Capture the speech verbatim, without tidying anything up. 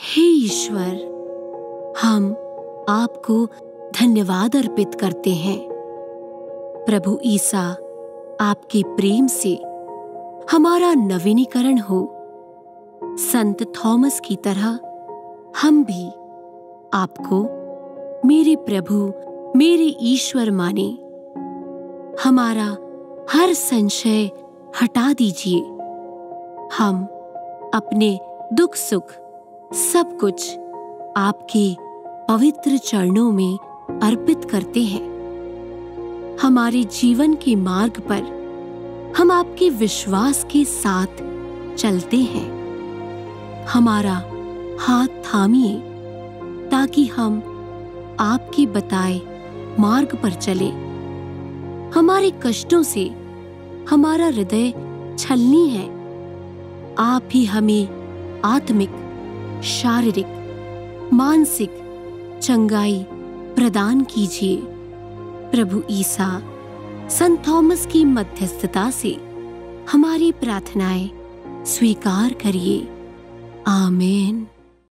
हे ईश्वर, हम आपको धन्यवाद अर्पित करते हैं। प्रभु ईसा, आपके प्रेम से हमारा नवीनीकरण हो। संत थॉमस की तरह हम भी आपको मेरे प्रभु, मेरे ईश्वर माने। हमारा हर संशय हटा दीजिए। हम अपने दुख सुख सब कुछ आपके पवित्र चरणों में अर्पित करते हैं। हमारे जीवन के मार्ग पर हम आपके विश्वास के साथ चलते हैं। हमारा हाथ थामिए ताकि हम आपके बताए मार्ग पर चलें। हमारे कष्टों से हमारा हृदय छलनी है। आप ही हमें आत्मिक, शारीरिक, मानसिक चंगाई प्रदान कीजिए। प्रभु ईसा, संत थॉमस की मध्यस्थता से हमारी प्रार्थनाएं स्वीकार करिए। आमीन।